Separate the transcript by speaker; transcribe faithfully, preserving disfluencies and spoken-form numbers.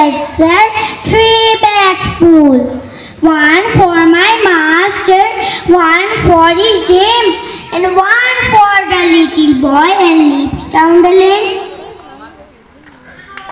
Speaker 1: Yes, sir. Three bags full. One for my master, one for his dame, and one for